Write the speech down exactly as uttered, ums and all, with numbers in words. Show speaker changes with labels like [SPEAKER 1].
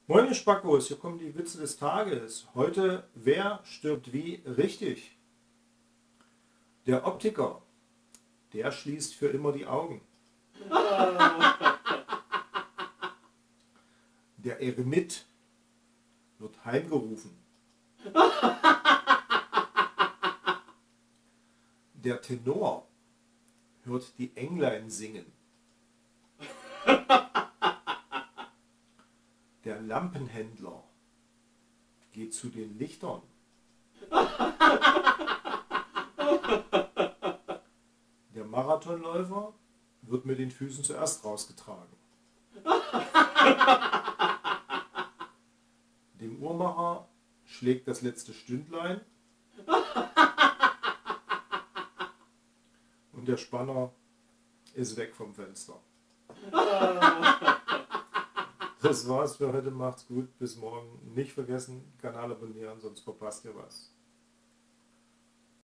[SPEAKER 1] Moin ihr Spackos, hier kommen die Witze des Tages. Heute, wer stirbt wie? Richtig. Der Optiker, der schließt für immer die Augen. Der Eremit wird heimgerufen. Der Tenor hört die Englein singen. Der Lampenhändler geht zu den Lichtern. Der Marathonläufer wird mit den Füßen zuerst rausgetragen. Dem Uhrmacher schlägt das letzte Stündlein. Und der Spanner ist weg vom Fenster. Das war's für heute. Macht's gut. Bis morgen. Nicht vergessen, Kanal abonnieren, sonst verpasst ihr was.